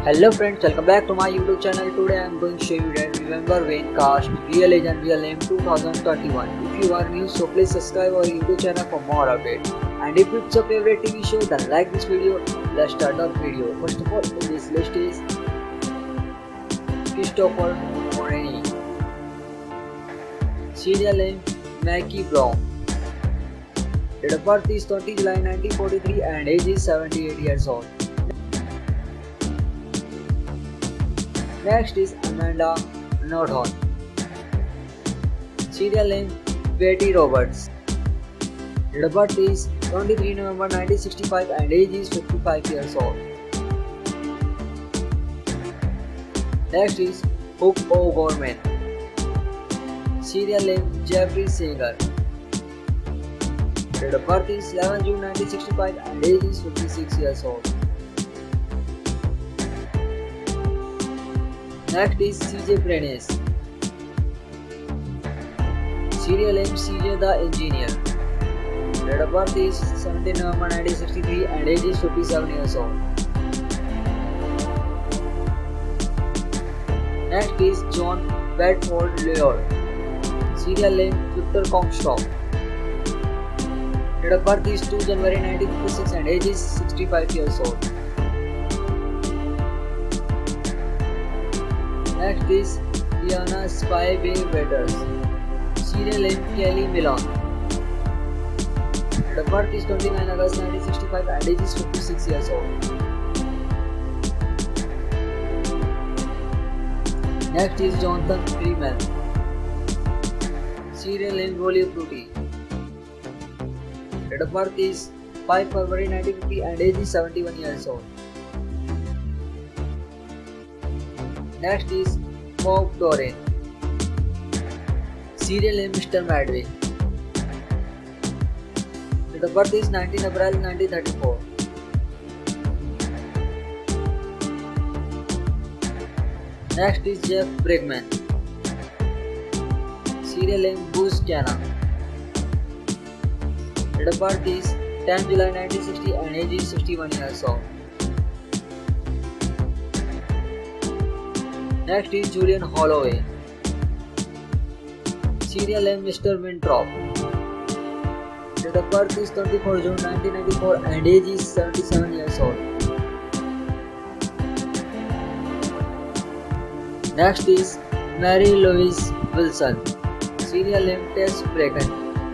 Hello friends, welcome back to my YouTube channel. Today I am going to show you that Remember When cast Real Age and Real Name 2021. If you are new, so please subscribe our YouTube channel for more updates. And if it's your favorite TV show, then like this video. Let's start the video. First of all, in this list is Christopher Morini. Serial name Maggie Brown. Date of birth is 20 July 1943 and age is 78 years old. Next is Amanda Norton. Serial name Betty Roberts. Date of birth is 23 November 1965 and age is 55 years old. Next is Hope O'Gorman. Serial name Jeffrey Singer. Date of birth is 11 June 1965 and age is 56 years old. Next is CJ Prentice. Serial name CJ the Engineer. Date of birth is 17 November 1963 and age is 57 years old. Next is John Bedford Lloyd. Serial name Victor Comstock. Date of birth is 2 January 1956 and age is 65 years old. Next is Diana Spivey Waters. Serial name Kelly Milon. Date of birth is 29 August 1965 and age is 56 years old. Next is Jonathan Freeman. Serial name Rolly Fruity. Date of birth is 5 February 1950 and age is 71 years old. Next is Bob Doran. Serial name Mr. Madway. Date of birth is 19 April 1934. Next is Jeff Bregman. Serial name Bruce Jana. Date of birth is 10 July 1960 and age is 61 years old. Next is Julian Holloway. Serial name Mr. Winthrop. Date of birth is 24 June 1994 and age is 77 years old. Next is Mary Louise Wilson. Serial name Tess Bracken.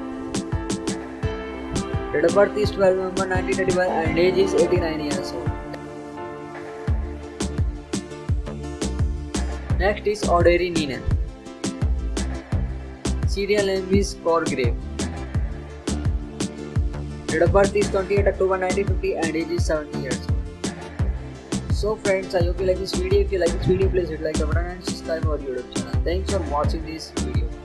Date of birth is 12 November 1935 and age is 89 years old. Next is Audrey Neenan. Serial name is Corgrave. Date of birth is 28 October 1950 and age is 70 years old. So friends, I hope you like this video. If you like this video, please hit like the button and subscribe our YouTube channel. Thanks for watching this video.